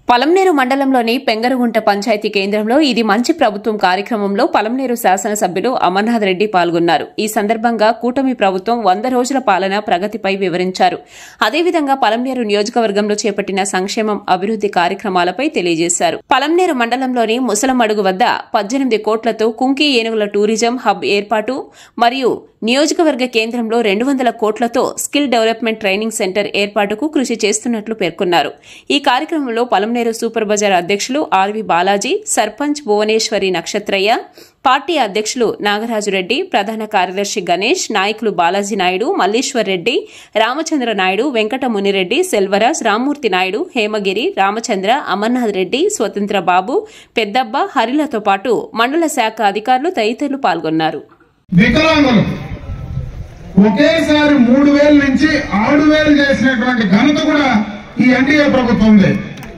పలంనేరు మండలంలోని పెంగరుగుంట పంచాయతీ కేంద్రంలో ఇది మంచి ప్రభుత్వం కార్యక్రమంలో పలంనేరు శాసనసభ్యులు అమర్నాథ్ రెడ్డి పాల్గొన్నారు. ఈ సందర్భంగా కూటమి ప్రభుత్వం 100 రోజుల పాలన ప్రగతిపై వివరించారు. అదేవిధంగా పలంనేరు నియోజకవర్గంలో చేపట్టిన సంక్షేమం అభివృద్ది కార్యక్రమాలపై తెలియజేశారు. పలంనేరు మండలంలోని ముసలమడుగు వద్ద 18 కోట్లతో కుంకి ఏనుగుల టూరిజం హబ్ ఏర్పాటు మరియు నియోజకవర్గ కేంద్రంలో 200 కోట్లతో స్కిల్ డెవలప్మెంట్ ట్రైనింగ్ సెంటర్ ఏర్పాటుకు కృషి చేస్తున్నట్లు పేర్కొన్నారు. ఈ కార్యక్రమంలో పలంనేరు సూపర్ బజార్ అధ్యక్షులు ఆర్వి బాలాజీ, సర్పంచ్ భువనేశ్వరి నక్షత్రయ్య, పార్టీ అధ్యక్షులు నాగరాజురెడ్డి, ప్రధాన కార్యదర్శి గణేష్, నాయకులు బాలాజీ నాయుడు, మల్లీశ్వర్ రెడ్డి, రామచంద్ర నాయుడు, వెంకట మునిరెడ్డి, సెల్వరాజ్, రామ్మూర్తి నాయుడు, హేమగిరి, రామచంద్ర, అమర్నాథ్ రెడ్డి, స్వతంత్ర బాబు, పెద్దబ్బ, హరిలతో పాటు మండల శాఖ అధికారులు తదితరులు పాల్గొన్నారు. వికలాంగులు ఒకేసారి 3,000 నుంచి 6,000 చేసినటువంటి ఘనత కూడా ఈ ఎన్డీఏ ప్రభుత్వం ఉంది.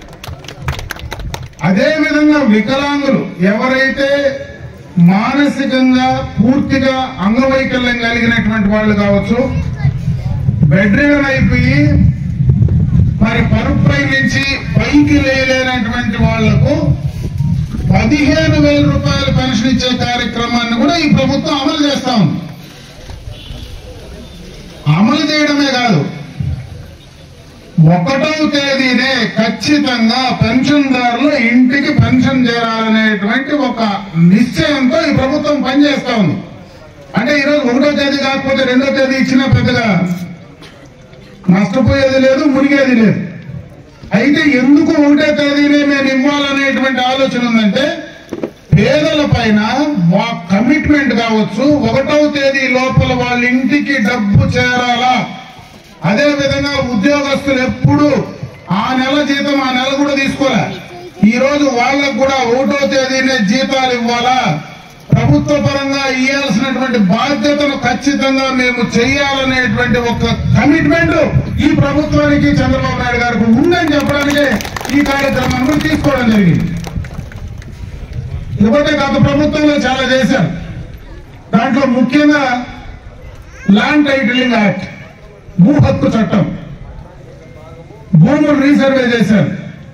అదేవిధంగా వికలాంగులు ఎవరైతే మానసికంగా పూర్తిగా అంగవైకల్యం కలిగినటువంటి వాళ్ళు కావచ్చు, బెడ్ రిడన్ అయిపోయి మరి పరుపై నుంచి పైకి లేనటువంటి వాళ్లకు 15,000 రూపాయల పెన్షన్ ఇచ్చే కార్యక్రమాన్ని కూడా ఈ ప్రభుత్వం అమలు చేస్తా ఉంది. అమలు చేయడమే కాదు, 1వ తేదీనే ఖచ్చితంగా పెన్షన్దారులు ఇంటికి పెన్షన్ చేరాలనేటువంటి ఒక నిశ్చయంతో ఈ ప్రభుత్వం పనిచేస్తా ఉంది. అంటే ఈరోజు 1వ తేదీ కాకపోతే 2వ తేదీ ఇచ్చినా పెద్దగా నష్టపోయేది లేదు, మునిగేది లేదు. అయితే ఎందుకు 1వ తేదీనే మేము ఇవ్వాలనేటువంటి ఆలోచన ఉందంటే, పేదల పైన కమిట్మెంట్ కావచ్చు, 1వ తేదీ లోపల వాళ్ళ ఇంటికి డబ్బు చేరాలా. అదే విధంగా ఉద్యోగస్తులు ఎప్పుడు ఆ నెల జీతం ఆ నెల కూడా తీసుకోలే, ఈ రోజు వాళ్ళకు కూడా 1వ తేదీనే జీతాలు ఇవ్వాలా. ప్రభుత్వ పరంగా ఇవ్వాల్సినటువంటి బాధ్యతను ఖచ్చితంగా మేము చేయాలనేటువంటి ఒక కమిట్మెంట్ ఈ ప్రభుత్వానికి చంద్రబాబు నాయుడు గారికి ఉందని చెప్పడానికి ఈ కార్యక్రమాన్ని తీసుకోవడం జరిగింది. ఇకపోతే గత ప్రభుత్వంలో చాలా చేశారు. దాంట్లో ముఖ్యంగా ల్యాండ్ టైటిలింగ్ యాక్ట్, భూ హక్కు చట్టం, భూములు రీసర్వే చేశారు.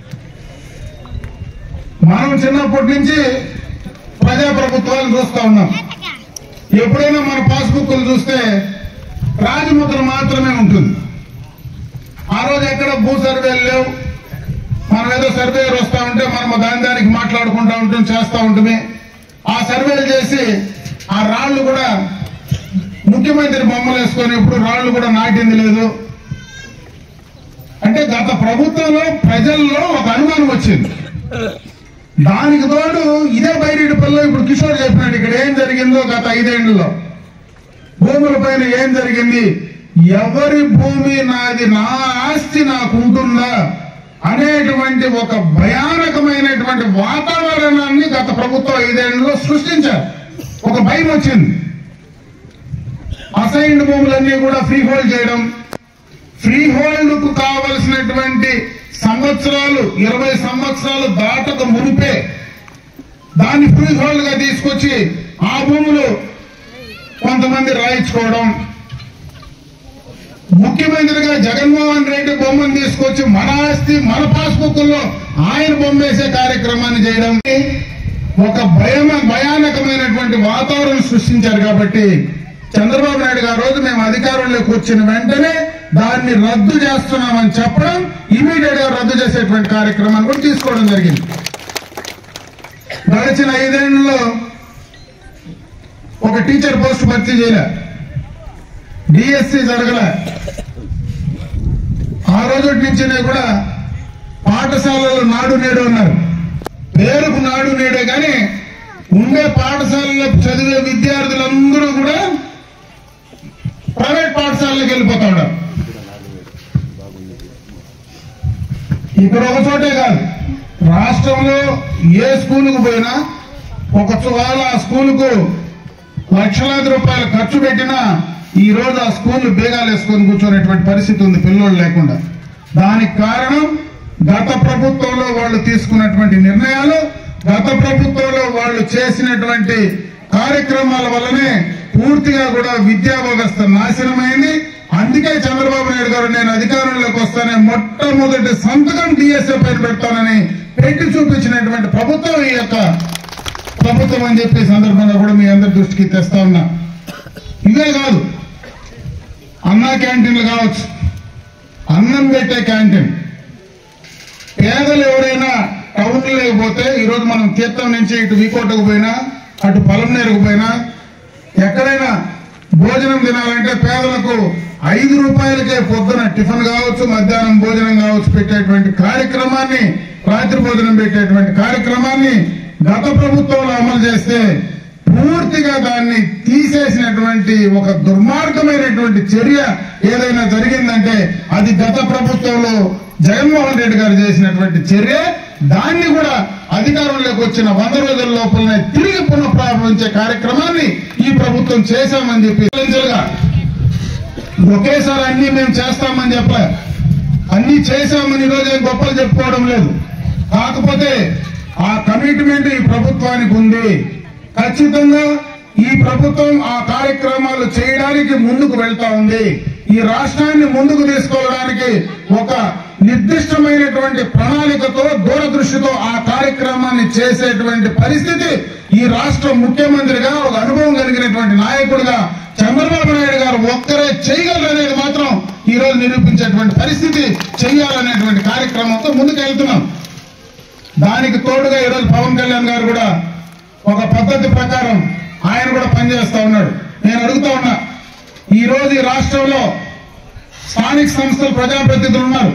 మనం చిన్నప్పటి నుంచి ప్రజాప్రభుత్వాలను చూస్తా ఉన్నాం. ఎప్పుడైనా మన పాస్బుక్లు చూస్తే రాజముద్ర మాత్రమే ఉంటుంది. ఆ రోజు ఎక్కడ భూ సర్వేలు లేవు. మనం ఏదో సర్వేయర్ వస్తా ఉంటే మనం దానికి మాట్లాడుకుంటా ఉంటాం, చేస్తా ఉంటుంది. ఆ సర్వేలు చేసి ఆ రాళ్లు కూడా ముఖ్యమంత్రి బొమ్మలు వేసుకొని ఇప్పుడు రాళ్లు కూడా నాటింది లేదు. అంటే గత ప్రభుత్వంలో ప్రజల్లో ఒక అనుమానం వచ్చింది. దానికి తోడు ఇదే బైరెడ్డిపల్లిలో ఇప్పుడు కిషోర్ చెప్పినాడు ఇక్కడ ఏం జరిగిందో గత 5 ఏళ్లలో భూముల పైన ఏం జరిగింది, ఎవరి భూమి నాది, నా ఆస్తి నాకుంటుందా అనేటువంటి ఒక భయానకమైనటువంటి వాతావరణాన్ని గత ప్రభుత్వం 5 ఏళ్లలో సృష్టించారు. ఒక భయం వచ్చింది. అసైన్డ్ భూములన్నీ కూడా ఫ్రీ హోల్డ్ చేయడం, ఫ్రీ హోల్డ్ కు కావలసినటువంటి సంవత్సరాలు 20 సంవత్సరాలు దాటక మునిపే దాన్ని ఫ్రీ హోల్డ్ గా తీసుకొచ్చి ఆ భూములు కొంతమంది రాయించుకోవడం, ముఖ్యమంత్రిగా జగన్మోహన్ రెడ్డి బొమ్మను తీసుకొచ్చి మన ఆస్తి మన పాస్బుక్లో ఆయన బొమ్మ వేసే కార్యక్రమాన్ని చేయడం, ఒక భయానకమైనటువంటి వాతావరణం సృష్టించారు. కాబట్టి చంద్రబాబు నాయుడు గారు రోజు మేము అధికారంలోకి వచ్చిన వెంటనే దాన్ని రద్దు చేస్తున్నామని చెప్పడం, ఇమీడియట్ గా రద్దు చేసేటువంటి కార్యక్రమాన్ని కూడా తీసుకోవడం జరిగింది. గడిచిన 5 ఏళ్లలో ఒక టీచర్ పోస్ట్ భర్తీ చేయలే, డిఎస్సి జరగలే. ఆ రోజు నుంచినే కూడా పాఠశాలలో నాడు నేడు ఉన్నారు. పేరుకు నాడు నేడే కానీ ఉండే పాఠశాలలో చదివే విద్యార్థులందరూ కూడా ప్రైవేట్ పాఠశాలలకు వెళ్ళిపోతా ఉన్నారు. ఇక్కడ ఒక చోటే కాదు, రాష్ట్రంలో ఏ స్కూలుకు పోయినా ఒకవేళ ఆ స్కూలుకు లక్షలాది రూపాయలు ఖర్చు పెట్టినా ఈ రోజు ఆ స్కూల్ బేగాలు వేసుకొని కూర్చోనేటువంటి పరిస్థితి ఉంది పిల్లలు లేకుండా. దానికి కారణం గత ప్రభుత్వంలో వాళ్ళు తీసుకున్నటువంటి నిర్ణయాలు, గత ప్రభుత్వంలో వాళ్ళు చేసినటువంటి కార్యక్రమాల వల్లనే పూర్తిగా కూడా విద్యా వ్యవస్థ నాశనమైంది. అందుకే చంద్రబాబు నాయుడు గారు నేను అధికారంలోకి వస్తానే మొట్టమొదటి సంతకం డిఎస్ఏ పైన పెడతానని పెట్టి చూపించినటువంటి ప్రభుత్వం ఈ యొక్క ప్రభుత్వం అని చెప్పి సందర్భంగా కూడా మీ అందరి దృష్టికి తెస్తా ఉన్నా. ఇదే కాదు, అన్నా క్యాంటీన్లు కావచ్చు, అన్నం పెట్టే క్యాంటీన్, పేదలు ఎవరైనా టౌన్ లేకపోతే ఈరోజు మనం తీర్థం నుంచి ఇటు వీకోటకు పోయినా అటు పలంనేరుకు పోయినా ఎక్కడైనా భోజనం తినాలంటే పేదలకు 5 రూపాయలకే పొద్దున టిఫిన్ కావచ్చు, మధ్యాహ్నం భోజనం కావచ్చు పెట్టేటువంటి కార్యక్రమాన్ని, రాత్రి భోజనం పెట్టేటువంటి కార్యక్రమాన్ని గత ప్రభుత్వంలో అమలు చేస్తే పూర్తిగా దాన్ని తీసేసినటువంటి ఒక దుర్మార్గమైనటువంటి చర్య ఏదైనా జరిగిందంటే అది గత ప్రభుత్వంలో జగన్మోహన్ రెడ్డి గారు చేసినటువంటి చర్య. దాన్ని కూడా అధికారంలోకి వచ్చిన 100 రోజుల లోపలనే తిరిగి పునఃప్రారంభించే కార్యక్రమాన్ని ఈ ప్రభుత్వం చేశామని చెప్పి ఒకేసారి అన్ని మేము చేస్తామని చెప్పలే, అన్ని చేశామని ఈరోజు ఏం గొప్పలు చెప్పుకోవడం లేదు. కాకపోతే ఆ కమిట్మెంట్ ఈ ప్రభుత్వానికి ఉంది. ఖచ్చితంగా ఈ ప్రభుత్వం ఆ కార్యక్రమాలు చేయడానికి ముందుకు వెళ్తా ఉంది. ఈ రాష్ట్రాన్ని ముందుకు తీసుకెళ్ళడానికి ఒక నిర్దిష్టమైనటువంటి ప్రణాళికతో, దూరదృష్టితో ఆ కార్యక్రమాన్ని చేసేటువంటి పరిస్థితి ఈ రాష్ట్ర ముఖ్యమంత్రిగా, ఒక అనుభవం కలిగినటువంటి నాయకుడిగా చంద్రబాబు నాయుడు గారు ఒక్కరే చేయగలరనేది మాత్రం ఈ రోజు నిరూపించేటువంటి పరిస్థితి చేయాలనేటువంటి కార్యక్రమంతో ముందుకు వెళ్తున్నాం. దానికి తోడుగా ఈరోజు పవన్ కళ్యాణ్ గారు కూడా ఒక పద్ధతి ప్రకారం ఆయన కూడా పనిచేస్తా ఉన్నాడు. నేను అడుగుతా ఉన్నా, ఈ రోజు ఈ రాష్ట్రంలో స్థానిక సంస్థల ప్రజాప్రతినిధులు ఉన్నారు.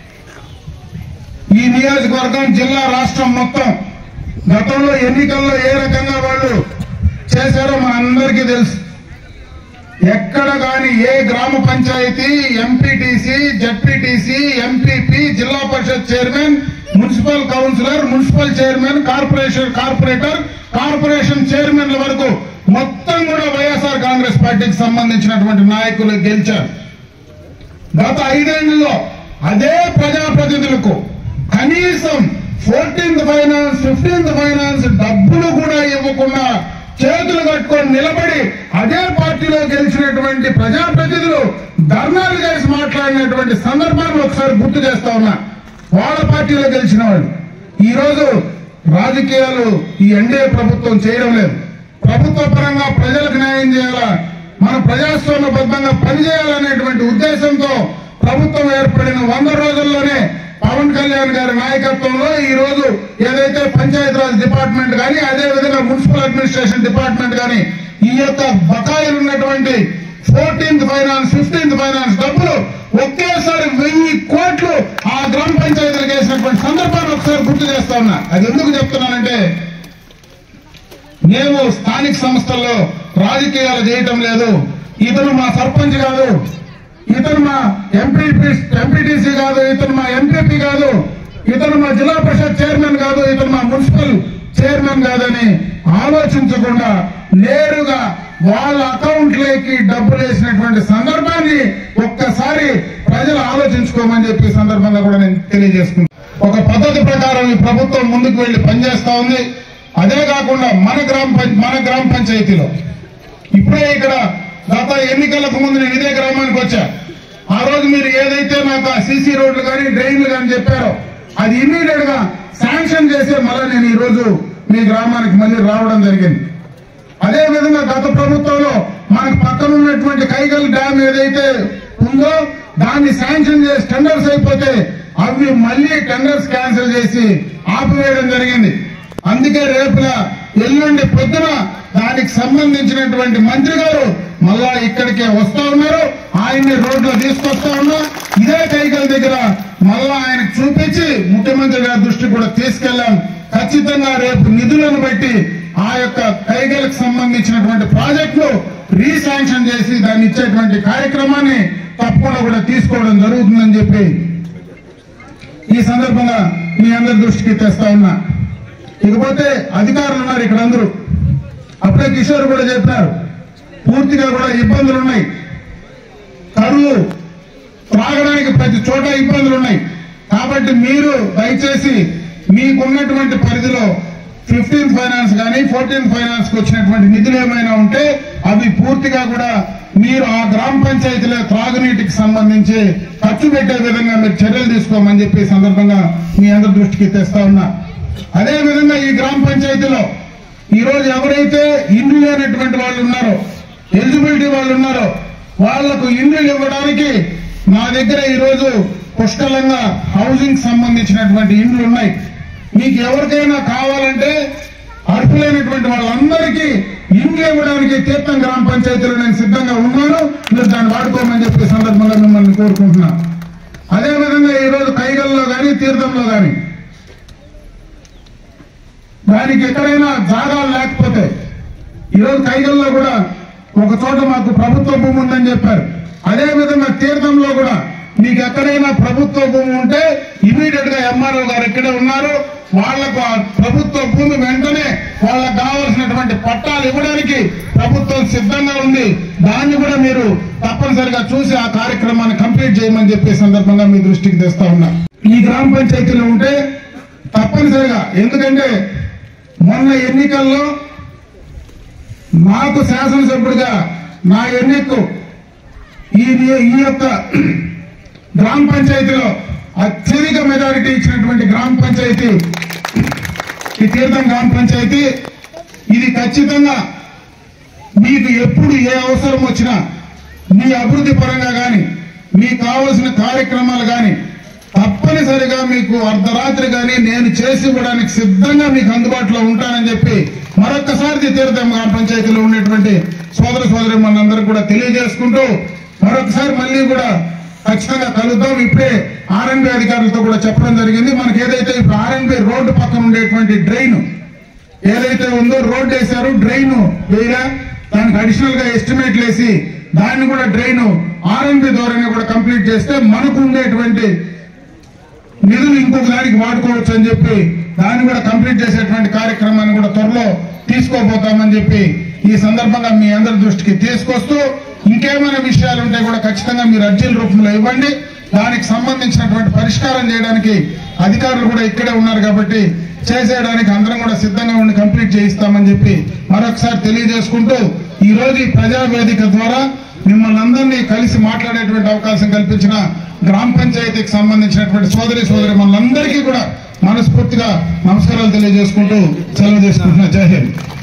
ఈ నియోజకవర్గం, జిల్లా, రాష్ట్రం మొత్తం గతంలో ఎన్నికల్లో ఏ రకంగా వాళ్ళు చేశారో మన అందరికీ తెలుసు. ఎక్కడ కానీ ఏ గ్రామ panchayat, MPTC, ZPTC, MPP, Zilla Parishad chairman, municipal councillor, municipal chairman, corporator, corporation చైర్మన్ల వరకు మొత్తం కూడా వైఎస్ఆర్ కాంగ్రెస్ పార్టీకి సంబంధించినటువంటి నాయకులు గెలిచారు. గత 5 ఏళ్లలో అదే ప్రజాప్రతినిధులకు కనీసం 14th ఫైనాన్స్, 15th ఫైనాన్స్ డబ్బులు కూడా ఇవ్వకుండా చేతులు కట్టుకొని నిలబడి అదే పార్టీలో గెలిచినటువంటి ప్రజాప్రతినిధులు ధర్నాలు చేసి మాట్లాడినటువంటి సందర్భాన్ని ఒకసారి గుర్తు చేస్తా ఉన్నా. వాళ్ళ పార్టీలో గెలిచిన వాళ్ళు ఈ రోజు రాజకీయాలు ఈ ఎన్డీఏ ప్రభుత్వం చేయడం లేదు. ప్రభుత్వ పరంగా ప్రజలకు న్యాయం చేయాలా, మన ప్రజాస్వామ్యబద్ధంగా పనిచేయాలనేటువంటి ఉద్దేశంతో ప్రభుత్వం ఏర్పడిన 100 రోజుల్లోనే పవన్ కళ్యాణ్ గారి నాయకత్వంలో ఈ రోజు ఏదైతే పంచాయతీరాజ్ డిపార్ట్మెంట్ కానీ, అదే విధంగా మున్సిపల్ అడ్మినిస్ట్రేషన్ డిపార్ట్మెంట్ కానీ ఈ యొక్క బకాయిలు ఉన్నటువంటి 14th ఫైనాన్స్, 15th ఫైనాన్స్ డబ్బులు ఒకేసారి 1000 కోట్లు ఆ గ్రామ పంచాయతీలకు వేసినటువంటి సందర్భాన్ని ఒకసారి గుర్తు చేస్తా ఉన్నా. అది ఎందుకు చెప్తున్నానంటే, మేము స్థానిక సంస్థల్లో రాజకీయాలు చేయటం లేదు. ఇతను మా సర్పంచ్ కాదు, ఇతను మా ఎంపీటీసీ కాదు, ఇతను మా ఎంపీపీ కాదు, ఇతను మా జిల్లా పరిషత్ చైర్మన్ కాదు, ఇతను మా మున్సిపల్ చైర్మన్ కాదని ఆలోచించకుండా నేరుగా వాళ్ళ అకౌంట్లోకి డబ్బులు వేసినటువంటి సందర్భాన్ని ఒక్కసారి ప్రజలు ఆలోచించుకోమని చెప్పి సందర్భంగా కూడా నేను తెలియజేసుకుంటాను. ఒక పద్ధతి ప్రకారం ఈ ప్రభుత్వం ముందుకు వెళ్లి పనిచేస్తా ఉంది. అదే కాకుండా మన గ్రామ పంచాయతీలో ఇప్పుడే ఇక్కడ గత ఎన్నికలకు ముందు నేను ఇదే గ్రామానికి వచ్చా. ఆ రోజు మీరు ఏదైతే నాకు సీసీ రోడ్లు కానీ, డ్రైన్లు కానీ చెప్పారో అది ఇమ్మీడియట్ గా శాంక్షన్ చేసే మళ్ళీ నేను ఈ రోజు మీ గ్రామానికి మళ్ళీ రావడం జరిగింది. అదే విధంగా గత ప్రభుత్వంలో మనకు పక్కన ఉన్నటువంటి కైగల్ డ్యామ్ ఏదైతే ఉందో దాన్ని శాంక్షన్ చేసి టెండర్స్ అయిపోతే అవి మళ్ళీ టెండర్స్ క్యాన్సిల్ చేసి ఆపివేయడం జరిగింది. అందుకే రేపున ఎల్లుండి పొద్దున దానికి సంబంధించినటువంటి మంత్రి గారు మళ్ళా ఇక్కడికే వస్తా ఉన్నారు. ఆయన్ని రోడ్లో తీసుకొస్తా ఉన్నా. ఇదే కైగల్ దగ్గర మళ్ళా ఆయనకు చూపించి ముఖ్యమంత్రి గారి దృష్టి కూడా తీసుకెళ్లాం. ఖచ్చితంగా రేపు నిధులను బట్టి ఆ యొక్క కైగల్కి సంబంధించినటువంటి ప్రాజెక్టులు రీశాంక్షన్ చేసి దాన్ని ఇచ్చేటువంటి కార్యక్రమాన్ని తప్పకుండా కూడా తీసుకోవడం జరుగుతుందని చెప్పి ఈ సందర్భంగా మీ అందరి దృష్టికి తెస్తా ఉన్నా. ఇకపోతే అధికారులు ఉన్నారు ఇక్కడ అందరూ. అప్పుడే కిషోర్ కూడా చెప్పారు, పూర్తిగా కూడా ఇబ్బందులు ఉన్నాయి. కరువు, త్రాగడానికి ప్రతి చోట ఇబ్బందులు ఉన్నాయి. కాబట్టి మీరు దయచేసి మీకున్నటువంటి పరిధిలో 15th ఫైనాన్స్ కానీ 14th ఫైనాన్స్ కు వచ్చినటువంటి నిధులు ఏమైనా ఉంటే అవి పూర్తిగా కూడా మీరు ఆ గ్రామ పంచాయతీల త్రాగునీటికి సంబంధించి ఖర్చు పెట్టే విధంగా మీరు చర్యలు తీసుకోమని చెప్పి సందర్భంగా మీ అందరి దృష్టికి తెస్తా ఉన్నా. అదే విధంగా ఈ గ్రామ పంచాయతీలో ఈ రోజు ఎవరైతే ఇండ్లు లేనటువంటి వాళ్ళు ఉన్నారో, ఎలిజిబిలిటీ వాళ్ళు ఉన్నారో, వాళ్లకు ఇండ్లు ఇవ్వడానికి నా దగ్గర ఈ రోజు పుష్కలంగా హౌసింగ్ సంబంధించినటువంటి ఇండ్లు ఉన్నాయి. మీకు ఎవరికైనా కావాలంటే అర్హులైనటువంటి వాళ్ళందరికీ ఇండ్లు ఇవ్వడానికి తీర్థం గ్రామ పంచాయతీలో నేను సిద్ధంగా ఉన్నాను. మీరు దాన్ని వాడుకోమని చెప్పే సందర్భంగా మిమ్మల్ని కోరుకుంటున్నా. అదేవిధంగా ఈ రోజు కైగల్లో కానీ తీర్థంలో కానీ దానికి ఎక్కడైనా జాగాలు లేకపోతే, ఈరోజు కైగల్లో కూడా ఒక చోట మాకు ప్రభుత్వ భూమి ఉందని చెప్పారు. అదేవిధంగా తీర్థంలో కూడా మీకు ఎక్కడైనా ప్రభుత్వ భూమి ఉంటే ఇమీడియట్ గా ఎంఆర్ఓ గారు ఇక్కడే ఉన్నారు. వాళ్లకు ఆ ప్రభుత్వ భూమి వెంటనే వాళ్ళకు కావాల్సినటువంటి పట్టాలు ఇవ్వడానికి ప్రభుత్వం సిద్ధంగా ఉంది. దాన్ని కూడా మీరు తప్పనిసరిగా చూసి ఆ కార్యక్రమాన్ని కంప్లీట్ చేయమని చెప్పే సందర్భంగా మీ దృష్టికి తెస్తా ఉన్నా. ఈ గ్రామ పంచాయతీలో ఉంటే తప్పనిసరిగా, ఎందుకంటే మొన్న ఎన్నికల్లో నాకు శాసనసభ్యుడిగా నా ఎన్నికకు ఈ యొక్క గ్రామ పంచాయతీలో అత్యధిక మెజారిటీ ఇచ్చినటువంటి గ్రామ పంచాయతీ ఈ తీర్థం గ్రామ పంచాయతీ. ఇది ఖచ్చితంగా మీకు ఎప్పుడు ఏ అవసరం వచ్చినా మీ అభివృద్ధి పరంగా కానీ మీకు కావలసిన కార్యక్రమాలు కానీ తప్పనిసరిగా మీకు అర్ధరాత్రి కానీ నేను చేసి ఇవ్వడానికి సిద్ధంగా మీకు అందుబాటులో ఉంటానని చెప్పి మరొక్కసారి తీర్థం గ్రామ పంచాయతీలో ఉండేటువంటి సోదర సోదరి మనందరూ కూడా తెలియజేసుకుంటూ మరొకసారి మళ్ళీ కూడా ఖచ్చితంగా కలుద్దాం. ఇప్పుడే ఆర్ఎన్బి అధికారులతో కూడా చెప్పడం జరిగింది. మనకి ఏదైతే ఇప్పుడు ఆర్ఎన్బి రోడ్డు పక్కన ఉండేటువంటి డ్రైన్ ఏదైతే ఉందో, రోడ్డు వేశారు, డ్రైన్ వేయరా, దానికి అడిషనల్ గా ఎస్టిమేట్లు వేసి దాన్ని కూడా డ్రైన్ ఆర్ఎన్బి ద్వారానే కూడా కంప్లీట్ చేస్తే మనకు ఉండేటువంటి నిధులు ఇంకొక దానికి వాడుకోవచ్చు అని చెప్పి దాన్ని కూడా కంప్లీట్ చేసేటువంటి కార్యక్రమాన్ని కూడా త్వరలో తీసుకోబోతామని చెప్పి ఈ సందర్భంగా మీ అందరి దృష్టికి తీసుకొస్తూ, ఇంకేమైనా విషయాలు ఉంటే కూడా ఖచ్చితంగా మీరు అర్జీల రూపంలో ఇవ్వండి. దానికి సంబంధించినటువంటి పరిష్కారం చేయడానికి అధికారులు కూడా ఇక్కడే ఉన్నారు కాబట్టి చేసేయడానికి అందరం కూడా సిద్ధంగా ఉండి కంప్లీట్ చేయిస్తామని చెప్పి మరొకసారి తెలియజేసుకుంటూ, ఈ రోజు ఈ ప్రజావేదిక ద్వారా మిమ్మల్ని అందరినీ కలిసి మాట్లాడేటువంటి అవకాశం కల్పించిన గ్రామ పంచాయతీకి సంబంధించినటువంటి సోదరి మనందరికీ కూడా మనస్ఫూర్తిగా నమస్కారాలు తెలియజేసుకుంటూ సెలవు చేసుకుంటున్నా. జై హింద్.